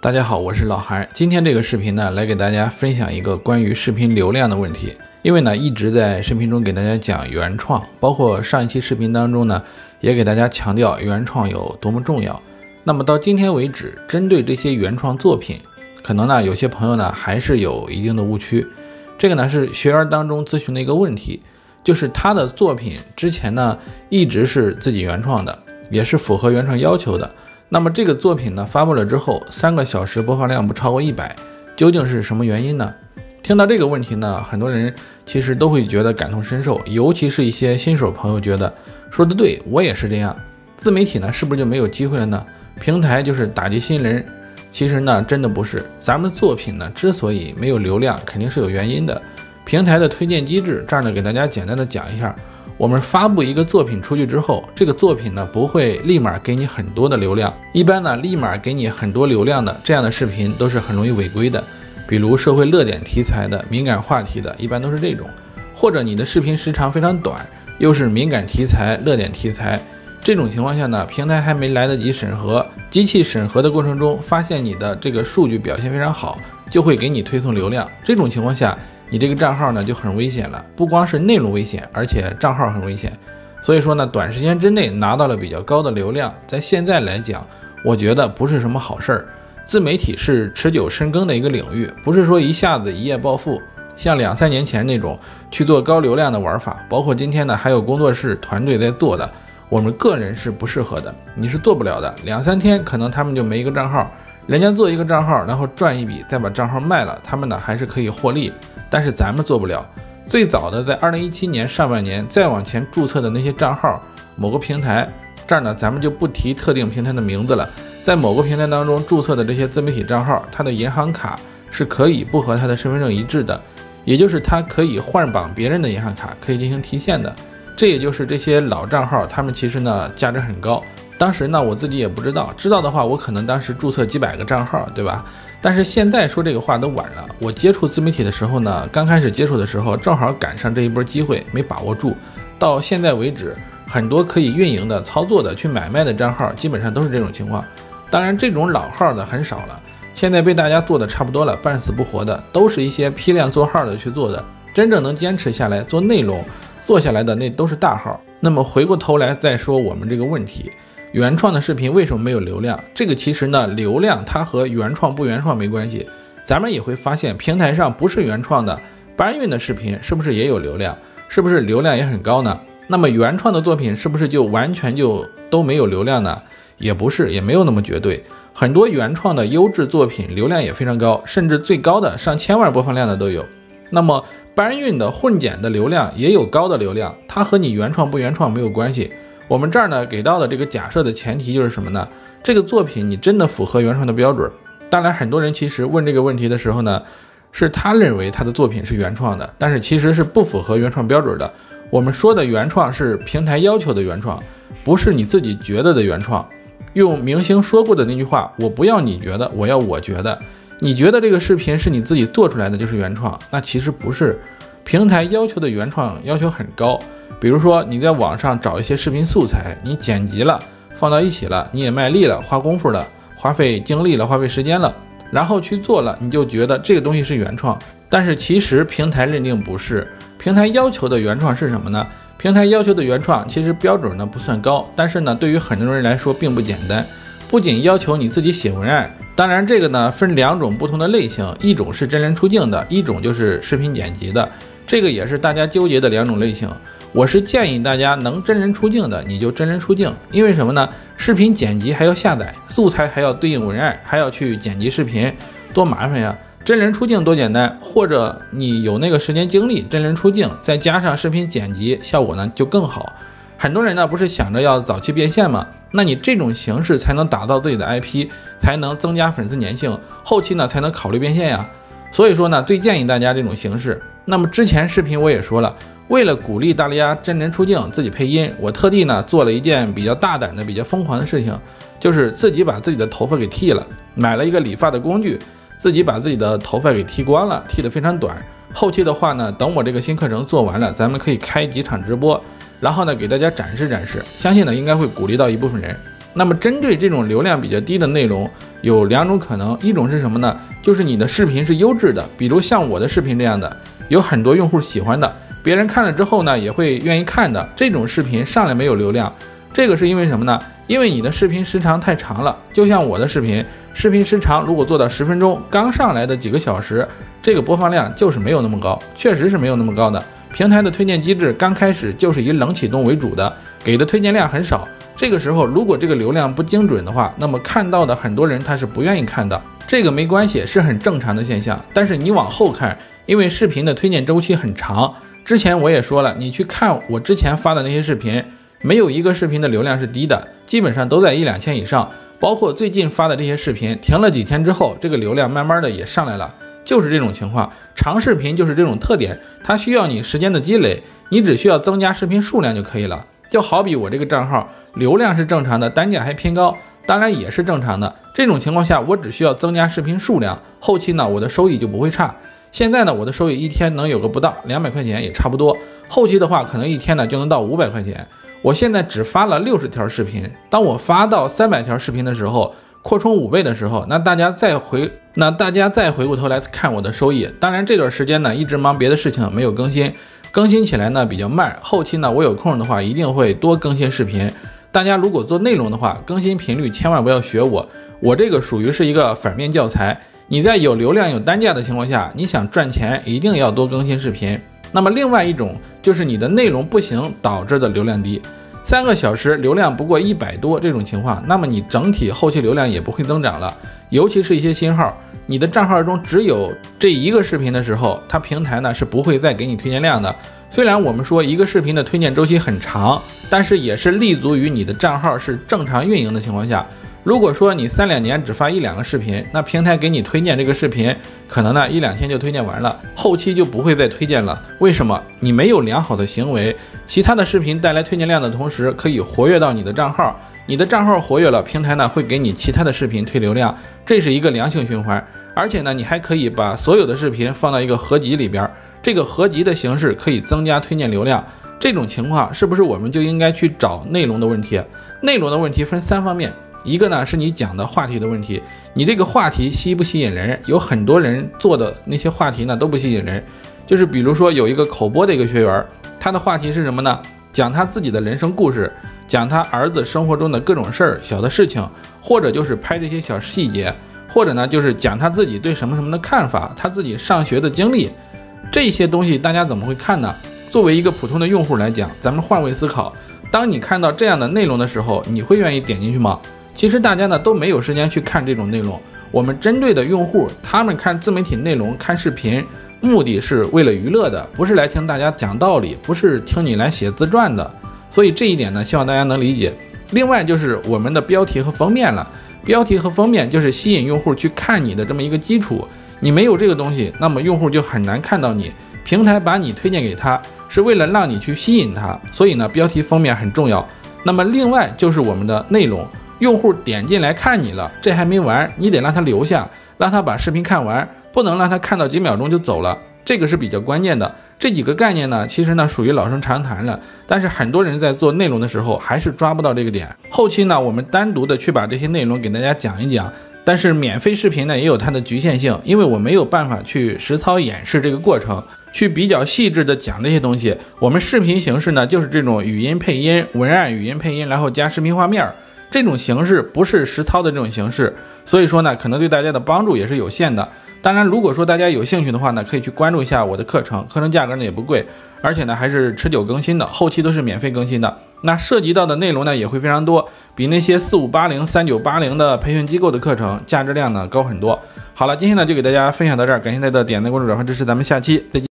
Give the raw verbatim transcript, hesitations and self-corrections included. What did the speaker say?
大家好，我是老韩。今天这个视频呢，来给大家分享一个关于视频流量的问题。因为呢，一直在视频中给大家讲原创，包括上一期视频当中呢，也给大家强调原创有多么重要。那么到今天为止，针对这些原创作品，可能呢有些朋友呢还是有一定的误区。这个呢是学员当中咨询的一个问题，就是他的作品之前呢一直是自己原创的，也是符合原创要求的。那么这个作品呢发布了之后，三个小时播放量不超过一百，究竟是什么原因呢？听到这个问题呢，很多人其实都会觉得感同身受，尤其是一些新手朋友觉得说的对，我也是这样。自媒体呢是不是就没有机会了呢？平台就是打击新人？其实呢真的不是，咱们作品呢之所以没有流量，肯定是有原因的。平台的推荐机制，这儿呢给大家简单的讲一下。我们发布一个作品出去之后，这个作品呢不会立马给你很多的流量，一般呢立马给你很多流量的这样的视频都是很容易违规的，比如社会热点题材的、敏感话题的，一般都是这种。或者你的视频时长非常短，又是敏感题材、热点题材，这种情况下呢，平台还没来得及审核，机器审核的过程中发现你的这个数据表现非常好，就会给你推送流量。这种情况下，你这个账号呢就很危险了，不光是内容危险，而且账号很危险。所以说呢，短时间之内拿到了比较高的流量，在现在来讲，我觉得不是什么好事儿。自媒体是持久深耕的一个领域，不是说一下子一夜暴富，像两三年前那种去做高流量的玩法，包括今天呢还有工作室团队在做的，我们个人是不适合的，你是做不了的。两三天可能他们就没一个账号，人家做一个账号，然后赚一笔，再把账号卖了，他们呢还是可以获利。但是咱们做不了。最早的在二零一七年上半年再往前注册的那些账号，某个平台，这儿呢咱们就不提特定平台的名字了，在某个平台当中注册的这些自媒体账号，它的银行卡是可以不和它的身份证一致的，也就是它可以换绑别人的银行卡，可以进行提现的。这也就是这些老账号，他们其实呢价值很高。当时呢我自己也不知道，知道的话我可能当时注册几百个账号，对吧？但是现在说这个话都晚了。我接触自媒体的时候呢，刚开始接触的时候正好赶上这一波机会，没把握住。到现在为止，很多可以运营的、操作的、去买卖的账号基本上都是这种情况。当然这种老号的很少了，现在被大家做的差不多了，半死不活的都是一些批量做号的去做的，真正能坚持下来做内容做下来的那都是大号。那么回过头来再说我们这个问题，原创的视频为什么没有流量？这个其实呢，流量它和原创不原创没关系。咱们也会发现，平台上不是原创的搬运的视频，是不是也有流量？是不是流量也很高呢？那么原创的作品是不是就完全就都没有流量呢？也不是，也没有那么绝对。很多原创的优质作品流量也非常高，甚至最高的上千万播放量的都有。那么搬运的混剪的流量也有高的流量，它和你原创不原创没有关系。我们这儿呢给到的这个假设的前提就是什么呢？这个作品你真的符合原创的标准。当然很多人其实问这个问题的时候呢，是他认为他的作品是原创的，但是其实是不符合原创标准的。我们说的原创是平台要求的原创，不是你自己觉得的原创。用明星说过的那句话，我不要你觉得，我要我觉得。你觉得这个视频是你自己做出来的就是原创，那其实不是。平台要求的原创要求很高，比如说你在网上找一些视频素材，你剪辑了放到一起了，你也卖力了，花功夫了，花费精力了，花费时间了，然后去做了，你就觉得这个东西是原创。但是其实平台认定不是。平台要求的原创是什么呢？平台要求的原创其实标准呢不算高，但是呢对于很多人来说并不简单。不仅要求你自己写文案，当然这个呢分两种不同的类型，一种是真人出镜的，一种就是视频剪辑的，这个也是大家纠结的两种类型。我是建议大家能真人出镜的你就真人出镜，因为什么呢？视频剪辑还要下载素材，还要对应文案，还要去剪辑视频，多麻烦呀。真人出镜多简单，或者你有那个时间精力，真人出镜再加上视频剪辑，效果呢就更好。很多人呢不是想着要早期变现吗？那你这种形式才能打造自己的 I P， 才能增加粉丝粘性，后期呢才能考虑变现呀。所以说呢，最建议大家这种形式。那么之前视频我也说了，为了鼓励大家真人出镜自己配音，我特地呢做了一件比较大胆的比较疯狂的事情，就是自己把自己的头发给剃了，买了一个理发的工具，自己把自己的头发给剃光了，剃得非常短。后期的话呢，等我这个新课程做完了，咱们可以开几场直播，然后呢给大家展示展示，相信呢应该会鼓励到一部分人。 那么针对这种流量比较低的内容，有两种可能，一种是什么呢？就是你的视频是优质的，比如像我的视频这样的，有很多用户喜欢的，别人看了之后呢，也会愿意看的，这种视频上来没有流量，这个是因为什么呢？因为你的视频时长太长了，就像我的视频，视频时长如果做到十分钟，刚上来的几个小时，这个播放量就是没有那么高，确实是没有那么高的。平台的推荐机制刚开始就是以冷启动为主的，给的推荐量很少。这个时候如果这个流量不精准的话，那么看到的很多人他是不愿意看的，这个没关系，是很正常的现象。但是你往后看，因为视频的推荐周期很长，之前我也说了，你去看我之前发的那些视频，没有一个视频的流量是低的，基本上都在一两千以上。包括最近发的这些视频，停了几天之后，这个流量慢慢的也上来了，就是这种情况。长视频就是这种特点，它需要你时间的积累，你只需要增加视频数量就可以了。就好比我这个账号流量是正常的，单价还偏高，当然也是正常的。这种情况下，我只需要增加视频数量，后期呢我的收益就不会差。现在呢我的收益一天能有个不到两百块钱也差不多，后期的话可能一天呢就能到五百块钱。我现在只发了六十条视频，当我发到三百条视频的时候，扩充五倍的时候，那大家再回那大家再回过头来看我的收益。当然这段时间呢一直忙别的事情，没有更新，更新起来呢比较慢，后期呢我有空的话一定会多更新视频。大家如果做内容的话，更新频率千万不要学我，我这个属于是一个反面教材。你在有流量有单价的情况下，你想赚钱一定要多更新视频。那么另外一种就是你的内容不行导致的流量低，三个小时流量不过一百多这种情况，那么你整体后期流量也不会增长了。尤其是一些新号，你的账号中只有这一个视频的时候，它平台呢是不会再给你推荐量的。虽然我们说一个视频的推荐周期很长，但是也是立足于你的账号是正常运营的情况下。如果说你三两年只发一两个视频，那平台给你推荐这个视频，可能呢一两天就推荐完了，后期就不会再推荐了。为什么？你没有良好的行为，其他的视频带来推荐量的同时，可以活跃到你的账号，你的账号活跃了，平台呢会给你其他的视频推流量，这是一个良性循环。而且呢，你还可以把所有的视频放到一个合集里边，这个合集的形式可以增加推荐流量。这种情况是不是我们就应该去找内容的问题？内容的问题分三方面。一个呢是你讲的话题的问题，你这个话题吸不吸引人？有很多人做的那些话题呢都不吸引人，就是比如说有一个口播的一个学员，他的话题是什么呢？讲他自己的人生故事，讲他儿子生活中的各种事儿、小的事情，或者就是拍这些小细节，或者呢就是讲他自己对什么什么的看法，他自己上学的经历，这些东西大家怎么会看呢？作为一个普通的用户来讲，咱们换位思考，当你看到这样的内容的时候，你会愿意点进去吗？其实大家呢都没有时间去看这种内容，我们针对的用户，他们看自媒体内容、看视频，目的是为了娱乐的，不是来听大家讲道理，不是听你来写自传的。所以这一点呢，希望大家能理解。另外就是我们的标题和封面了，标题和封面就是吸引用户去看你的这么一个基础。你没有这个东西，那么用户就很难看到你。平台把你推荐给他，是为了让你去吸引他，所以呢，标题封面很重要。那么另外就是我们的内容。用户点进来看你了，这还没完，你得让他留下，让他把视频看完，不能让他看到几秒钟就走了，这个是比较关键的。这几个概念呢，其实呢属于老生常谈了，但是很多人在做内容的时候还是抓不到这个点。后期呢，我们单独的去把这些内容给大家讲一讲，但是免费视频呢也有它的局限性，因为我没有办法去实操演示这个过程，去比较细致的讲这些东西。我们视频形式呢就是这种语音配音、文案语音配音，然后加视频画面。这种形式不是实操的这种形式，所以说呢，可能对大家的帮助也是有限的。当然，如果说大家有兴趣的话呢，可以去关注一下我的课程，课程价格呢也不贵，而且呢还是持久更新的，后期都是免费更新的。那涉及到的内容呢也会非常多，比那些四五八零、三九八零的培训机构的课程价值量呢高很多。好了，今天呢就给大家分享到这儿，感谢大家的点赞、关注、转发支持，咱们下期再见。